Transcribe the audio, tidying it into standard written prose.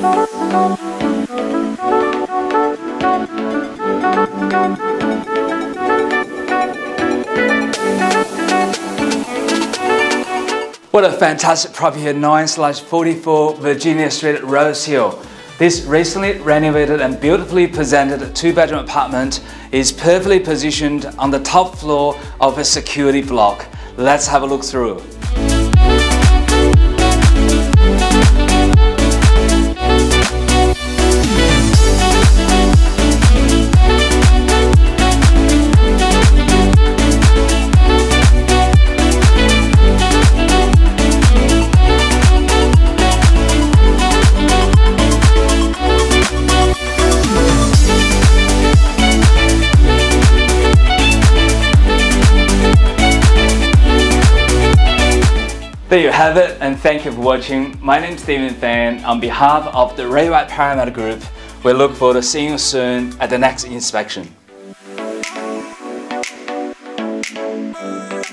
What a fantastic property here, 9/44 Virginia Street, Rosehill. This recently renovated and beautifully presented two-bedroom apartment is perfectly positioned on the top floor of a security block. Let's have a look through. There you have it, and thank you for watching. My name is Stephen Fan. On behalf of the Parramatta Group, we look forward to seeing you soon at the next inspection.